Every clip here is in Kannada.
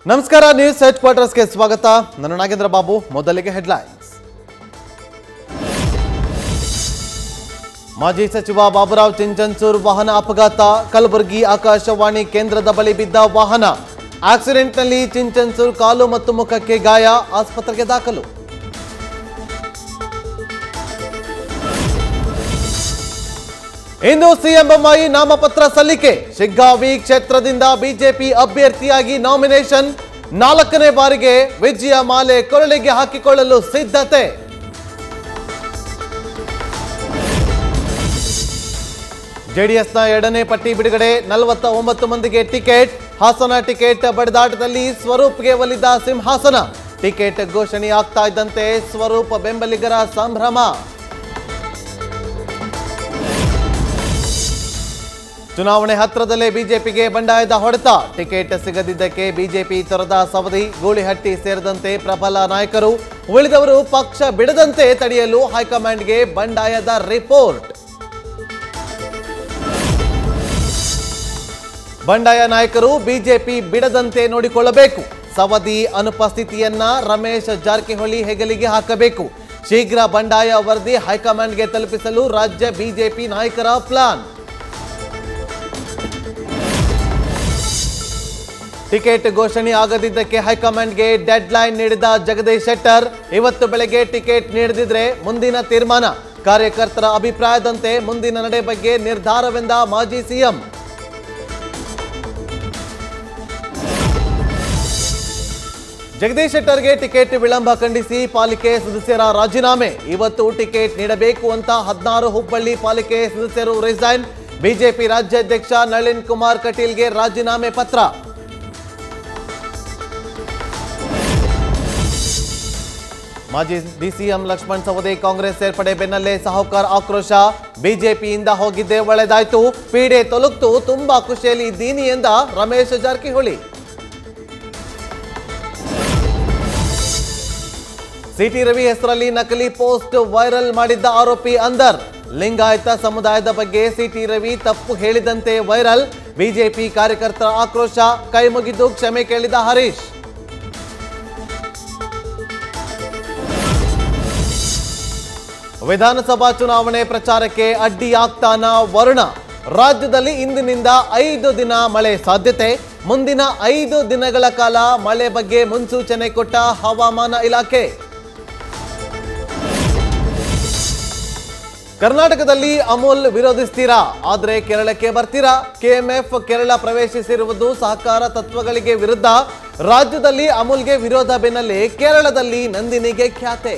ನಮಸ್ಕಾರ ನ್ಯೂಸ್ ಹೆಡ್ ಕ್ವಾರ್ಟರ್ಸ್ಗೆ ಸ್ವಾಗತ. ನಾನು ನಾಗೇಂದ್ರ ಬಾಬು. ಮೊದಲಿಗೆ ಹೆಡ್ಲೈನ್ಸ್. ಮಾಜಿ ಸಚಿವ ಬಾಬುರಾವ್ ಚಿಂಚನ್ಸೂರ್ ವಾಹನ ಅಪಘಾತ. ಕಲಬುರಗಿ ಆಕಾಶವಾಣಿ ಕೇಂದ್ರದ ಬಳಿ ಬಿದ್ದ ವಾಹನ. ಆಕ್ಸಿಡೆಂಟ್ನಲ್ಲಿ ಚಿಂಚನ್ಸೂರ್ ಕಾಲು ಮತ್ತು ಮುಖಕ್ಕೆ ಗಾಯ, ಆಸ್ಪತ್ರೆಗೆ ದಾಖಲು. ಇಂದು ಸಿಎಂ ಬೊಮ್ಮಾಯಿ ನಾಮಪತ್ರ ಸಲ್ಲಿಕೆ. ಶಿಗ್ಗಾವಿ ಕ್ಷೇತ್ರದಿಂದ ಬಿಜೆಪಿ ಅಭ್ಯರ್ಥಿಯಾಗಿ ನಾಮಿನೇಷನ್. 4ನೇ ಬಾರಿಗೆ ವಿಜಯ ಮಾಲೆ ಕೊರಳಿಗೆ ಹಾಕಿಕೊಳ್ಳಲು ಸಿದ್ಧತೆ. ಜೆಡಿಎಸ್ನ 2ನೇ ಪಟ್ಟಿ ಬಿಡುಗಡೆ. 49 ಮಂದಿಗೆ ಟಿಕೆಟ್. ಹಾಸನ ಟಿಕೆಟ್ ಬಡಿದಾಟದಲ್ಲಿ ಸ್ವರೂಪ್ಗೆ ಒಲಿದ ಸಿಂಹಾಸನ. ಟಿಕೆಟ್ ಘೋಷಣೆಯಾಗ್ತಾ ಇದ್ದಂತೆ ಸ್ವರೂಪ್ ಬೆಂಬಲಿಗರ ಸಂಭ್ರಮ. ಚುನಾವಣೆ ಹತ್ರದಲ್ಲೇ ಬಿಜೆಪಿಗೆ ಬಂಡಾಯದ ಹೊಡೆತ. ಟಿಕೆಟ್ ಸಿಗದಿದ್ದಕ್ಕೆ ಬಿಜೆಪಿ ತೊರೆದ ಸವದಿ. ಗೂಳಿಹಟ್ಟಿ ಸೇರಿದಂತೆ ಪ್ರಬಲ ನಾಯಕರು. ಉಳಿದವರು ಪಕ್ಷ ಬಿಡದಂತೆ ತಡೆಯಲು ಹೈಕಮಾಂಡ್ಗೆ ಬಂಡಾಯದ ರಿಪೋರ್ಟ್. ಬಂಡಾಯ ನಾಯಕರು ಬಿಜೆಪಿ ಬಿಡದಂತೆ ನೋಡಿಕೊಳ್ಳಬೇಕು. ಸವದಿ ಅನುಪಸ್ಥಿತಿಯನ್ನ ರಮೇಶ್ ಜಾರಕಿಹೊಳಿ ಹೆಗಲಿಗೆ ಹಾಕಬೇಕು. ಶೀಘ್ರ ಬಂಡಾಯ ವರದಿ ಹೈಕಮಾಂಡ್ಗೆ ತಲುಪಿಸಲು ರಾಜ್ಯ ಬಿಜೆಪಿ ನಾಯಕರ ಪ್ಲಾನ್. ಟಿಕೆಟ್ ಘೋಷಣೆ ಆಗದಿದ್ದಕ್ಕೆ ಹೈಕಮಾಂಡ್ಗೆ ಡೆಡ್ ಲೈನ್ ನೀಡಿದ ಜಗದೀಶ್ ಶೆಟ್ಟರ್. ಇವತ್ತು ಬೆಳಗ್ಗೆ ಟಿಕೆಟ್ ನೀಡದಿದ್ರೆ ಮುಂದಿನ ತೀರ್ಮಾನ. ಕಾರ್ಯಕರ್ತರ ಅಭಿಪ್ರಾಯದಂತೆ ಮುಂದಿನ ನಡೆ ಬಗ್ಗೆ ನಿರ್ಧಾರವೆಂದ ಮಾಜಿ ಸಿಎಂ. ಜಗದೀಶ್ ಶೆಟ್ಟರ್ಗೆ ಟಿಕೆಟ್ ವಿಳಂಬ ಖಂಡಿಸಿ ಪಾಲಿಕೆ ಸದಸ್ಯರ ರಾಜೀನಾಮೆ. ಇವತ್ತು ಟಿಕೆಟ್ ನೀಡಬೇಕು ಅಂತ 16 ಹುಬ್ಬಳ್ಳಿ ಪಾಲಿಕೆ ಸದಸ್ಯರು ರಿಸೈನ್. ಬಿಜೆಪಿ ರಾಜ್ಯಾಧ್ಯಕ್ಷ ನಳಿನ್ ಕುಮಾರ್ ಕಟೀಲ್ಗೆ ರಾಜೀನಾಮೆ ಪತ್ರ. ಮಾಜಿ ಡಿಸಿಎಂ ಲಕ್ಷ್ಮಣ್ ಸವದಿ ಕಾಂಗ್ರೆಸ್ ಸೇರ್ಪಡೆ ಬೆನ್ನಲ್ಲೇ ಸಾಹುಕಾರ್ ಆಕ್ರೋಶ. ಬಿಜೆಪಿಯಿಂದ ಹೋಗಿದ್ದೇ ಒಳ್ಳೆದಾಯ್ತು, ಪೀಡೆ ತೊಲಗ್ತು, ತುಂಬಾ ಖುಷಿಯಲ್ಲಿ ಇದ್ದೀನಿ ಎಂದ ರಮೇಶ್ ಜಾರಕಿಹೊಳಿ. ಸಿಟಿ ರವಿ ಹೆಸರಲ್ಲಿ ನಕಲಿ ಪೋಸ್ಟ್ ವೈರಲ್ ಮಾಡಿದ್ದ ಆರೋಪಿ ಅಂದರ್. ಲಿಂಗಾಯತ ಸಮುದಾಯದ ಬಗ್ಗೆ ಸಿಟಿ ರವಿ ತಪ್ಪು ಹೇಳಿದಂತೆ ವೈರಲ್. ಬಿಜೆಪಿ ಕಾರ್ಯಕರ್ತರ ಆಕ್ರೋಶ. ಕೈ ಮುಗಿದು ಕ್ಷಮೆ ಕೇಳಿದ ಹರೀಶ್. ವಿಧಾನಸಭಾ ಚುನಾವಣೆ ಪ್ರಚಾರಕ್ಕೆ ಅಡ್ಡಿಯಾಗ್ತಾನ ವರುಣ. ರಾಜ್ಯದಲ್ಲಿ ಇಂದಿನಿಂದ 5 ದಿನ ಮಳೆ ಸಾಧ್ಯತೆ. ಮುಂದಿನ 5 ದಿನಗಳ ಕಾಲ ಮಳೆ ಬಗ್ಗೆ ಮುನ್ಸೂಚನೆ ಕೊಟ್ಟ ಹವಾಮಾನ ಇಲಾಖೆ. ಕರ್ನಾಟಕದಲ್ಲಿ ಅಮೂಲ್ ವಿರೋಧಿಸ್ತೀರಾ, ಆದರೆ ಕೇರಳಕ್ಕೆ ಬರ್ತೀರಾ? ಕೆಎಂಎಫ್ ಕೇರಳ ಪ್ರವೇಶಿಸಿರುವುದು ಸಹಕಾರ ತತ್ವಗಳಿಗೆ ವಿರುದ್ಧ. ರಾಜ್ಯದಲ್ಲಿ ಅಮೂಲ್ಗೆ ವಿರೋಧ ಬೆನ್ನಲ್ಲೇ ಕೇರಳದಲ್ಲಿ ನಂದಿನಿಗೆ ಖ್ಯಾತೆ.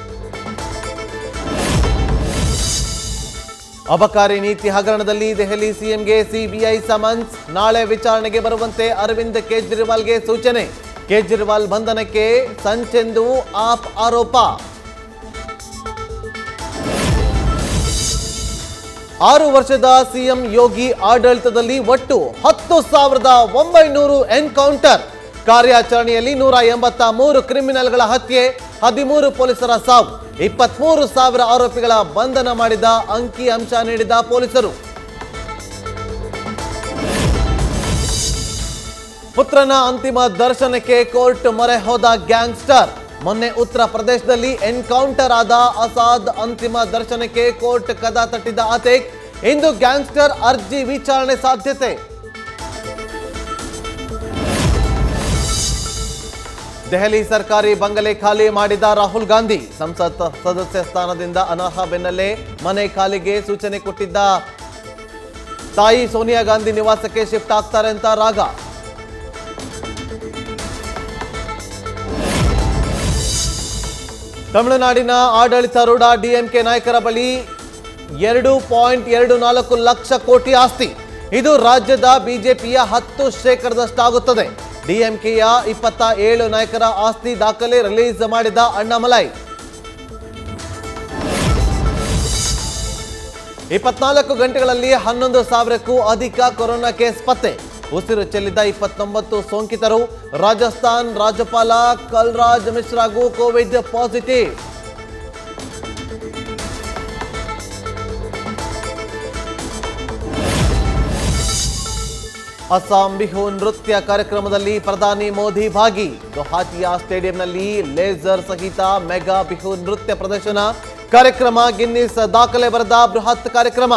ಅಬಕಾರಿ ನೀತಿ ಹಗರಣದಲ್ಲಿ ದೆಹಲಿ ಸಿಎಂಗೆ ಸಿಬಿಐ ಸಮನ್ಸ್. ನಾಳೆ ವಿಚಾರಣೆಗೆ ಬರುವಂತೆ ಅರವಿಂದ್ ಕೇಜ್ರಿವಾಲ್ಗೆ ಸೂಚನೆ. ಕೇಜ್ರಿವಾಲ್ ಬಂಧನಕ್ಕೆ ಸಂಚೆಂದು ಆಪ್ ಆರೋಪ. 6 ವರ್ಷದ ಸಿಎಂ ಯೋಗಿ ಆಡಳಿತದಲ್ಲಿ ಒಟ್ಟು 10,900 ಎನ್ಕೌಂಟರ್. ಕಾರ್ಯಾಚರಣೆಯಲ್ಲಿ 183 ಕ್ರಿಮಿನಲ್ಗಳ ಹತ್ಯೆ, 13 ಪೊಲೀಸರ ಸಾವು, 23,000 ಆರೋಪಿಗಳ ಬಂಧನ ಮಾಡಿದ ಅಂಕಿ ಅಂಶ ನೀಡಿದ ಪೊಲೀಸರು. ಪುತ್ರನ ಅಂತಿಮ ದರ್ಶನಕ್ಕೆ ಕೋರ್ಟ್ ಮೊರೆ ಹೋದ ಗ್ಯಾಂಗ್ಸ್ಟರ್. ಮೊನ್ನೆ ಉತ್ತರ ಪ್ರದೇಶದಲ್ಲಿ ಎನ್ಕೌಂಟರ್ ಆದ ಅಸಾದ್ ಅಂತಿಮ ದರ್ಶನಕ್ಕೆ ಕೋರ್ಟ್ ಕದ ತಟ್ಟಿದ್ದ ಆತೇಕ್. ಇಂದು ಗ್ಯಾಂಗ್ಸ್ಟರ್ ಅರ್ಜಿ ವಿಚಾರಣೆ ಸಾಧ್ಯತೆ. ದೆಹಲಿ ಸರ್ಕಾರಿ ಬಂಗಲೆ ಖಾಲಿ ಮಾಡಿದ ರಾಹುಲ್ ಗಾಂಧಿ. ಸಂಸತ್ ಸದಸ್ಯ ಸ್ಥಾನದಿಂದ ಅನರ್ಹ ಬೆನ್ನಲ್ಲೇ ಮನೆ ಖಾಲಿಗೆ ಸೂಚನೆ ಕೊಟ್ಟಿದ್ದ ತಾಯಿ ಸೋನಿಯಾ ಗಾಂಧಿ ನಿವಾಸಕ್ಕೆ ಶಿಫ್ಟ್ ಆಗ್ತಾರೆ ಅಂತ ರಾಗ. ತಮಿಳುನಾಡಿನ ಆಡಳಿತಾರೂಢ ಡಿಎಂಕೆ ನಾಯಕರ ಬಳಿ 2.24 ಲಕ್ಷ ಕೋಟಿ ಆಸ್ತಿ. ಇದು ರಾಜ್ಯದ ಬಿಜೆಪಿಯ 10% ಡಿಎಂಕೆಯ 27 ನಾಯಕರ ಆಸ್ತಿ ದಾಖಲೆ ರಿಲೀಸ್ ಮಾಡಿದ ಅಣ್ಣಾಮಲೈ. 24 ಗಂಟೆಗಳಲ್ಲಿ 11,000ಕ್ಕೂ ಅಧಿಕ ಕೊರೋನಾ ಕೇಸ್ ಪತ್ತೆ. ಉಸಿರು ಚೆಲ್ಲಿದ 29 ಸೋಂಕಿತರು. ರಾಜಸ್ಥಾನ್ ರಾಜ್ಯಪಾಲ ಕಲ್ರಾಜ್ ಮಿಶ್ರಾಗೂ ಕೋವಿಡ್ ಪಾಸಿಟಿವ್. ಅಸ್ಸಾಂ ಬಿಹು ನೃತ್ಯ ಕಾರ್ಯಕ್ರಮದಲ್ಲಿ ಪ್ರಧಾನಿ ಮೋದಿ ಭಾಗಿ. ಗುವಾಹಟಿಯ ಸ್ಟೇಡಿಯಂನಲ್ಲಿ ಲೇಸರ್ ಸಹಿತ ಮೆಗಾ ಬಿಹು ನೃತ್ಯ ಪ್ರದರ್ಶನ. ಕಾರ್ಯಕ್ರಮ ಗಿನ್ನಿಸ್ ದಾಖಲೆ ಬರೆದ ಬೃಹತ್ ಕಾರ್ಯಕ್ರಮ.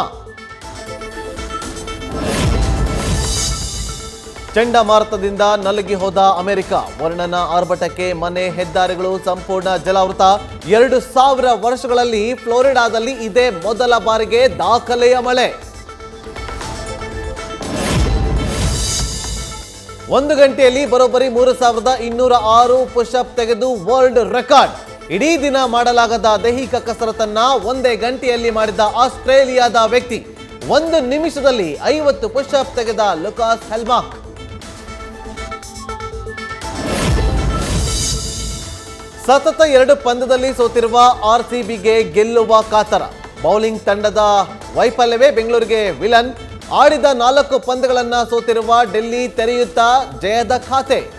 ಚಂಡಮಾರುತದಿಂದ ನಲುಗಿ ಹೋದ ಅಮೆರಿಕ. ವರ್ಣನ ಆರ್ಭಟಕ್ಕೆ ಮನೆ, ಹೆದ್ದಾರಿಗಳು ಸಂಪೂರ್ಣ ಜಲಾವೃತ. 2000 ವರ್ಷಗಳಲ್ಲಿ ಫ್ಲೋರಿಡಾದಲ್ಲಿ ಇದೇ ಮೊದಲ ಬಾರಿಗೆ ದಾಖಲೆಯ ಮಳೆ. 1 ಗಂಟೆಯಲ್ಲಿ ಬರೋಬ್ಬರಿ 3206 ಪುಷಪ್ ತೆಗೆದು ವರ್ಲ್ಡ್ ರೆಕಾರ್ಡ್. ಇಡೀ ದಿನ ಮಾಡಲಾಗದ ದೈಹಿಕ ಕಸರತ್ತನ್ನ ಒಂದೇ ಗಂಟೆಯಲ್ಲಿ ಮಾಡಿದ ಆಸ್ಟ್ರೇಲಿಯಾದ ವ್ಯಕ್ತಿ. 1 ನಿಮಿಷದಲ್ಲಿ 50 ಪುಷಪ್ ತೆಗೆದ ಲುಕಾಸ್ ಹೆಲ್ಮಾಕ್. ಸತತ 2 ಪಂದ್ಯದಲ್ಲಿ ಸೋತಿರುವ ಆರ್ಸಿಬಿಗೆ ಗೆಲ್ಲುವ ಕಾತರ. ಬೌಲಿಂಗ್ ತಂಡದ ವೈಫಲ್ಯವೇ ಬೆಂಗಳೂರಿಗೆ ವಿಲನ್. ಆಡಿದ 4 ಪಂದ್ಯಗಳನ್ನ ಸೋತಿರುವ ಡೆಲ್ಲಿ ತೆರೆಯುತ್ತಾ ಜಯದ ಖಾತೆ.